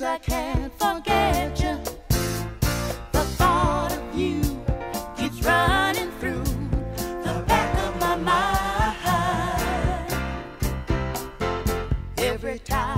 I can't forget you. The thought of you keeps running through the back of my mind. Every time